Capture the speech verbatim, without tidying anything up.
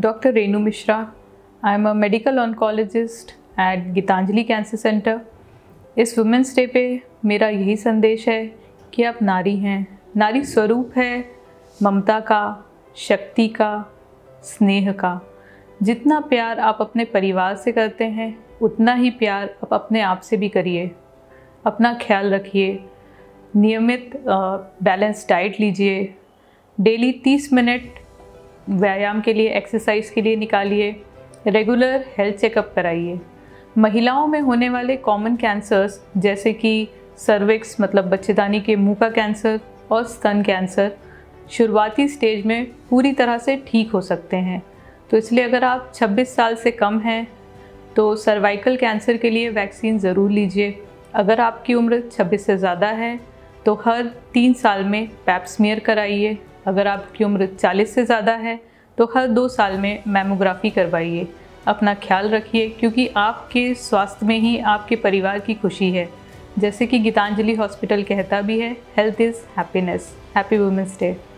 Doctor Renu Mishra. I am a medical oncologist at Gitanjali Cancer Center. इस women's day पे मेरा यही संदेश है कि आप नारी हैं, नारी स्वरूप है ममता का, शक्ति का, स्नेह का। जितना प्यार आप अपने परिवार से करते हैं उतना ही प्यार आप अपने आप से भी करिए। अपना ख्याल रखिए, नियमित बैलेंस डाइट लीजिए, डेली तीस मिनट व्यायाम के लिए, एक्सरसाइज के लिए निकालिए, रेगुलर हेल्थ चेकअप कराइए। महिलाओं में होने वाले कॉमन कैंसर्स जैसे कि सर्विक्स मतलब बच्चेदानी के मुंह का कैंसर और स्तन कैंसर शुरुआती स्टेज में पूरी तरह से ठीक हो सकते हैं। तो इसलिए अगर आप छब्बीस साल से कम हैं तो सर्वाइकल कैंसर के लिए वैक्सीन ज़रूर लीजिए। अगर आपकी उम्र छब्बीस से ज़्यादा है तो हर तीन साल में पैप स्मीयर कराइए। अगर आपकी उम्र चालीस से ज़्यादा है तो हर दो साल में मैमोग्राफी करवाइए। अपना ख्याल रखिए क्योंकि आपके स्वास्थ्य में ही आपके परिवार की खुशी है। जैसे कि गीतांजलि हॉस्पिटल कहता भी है, health is happiness. Happy women's day.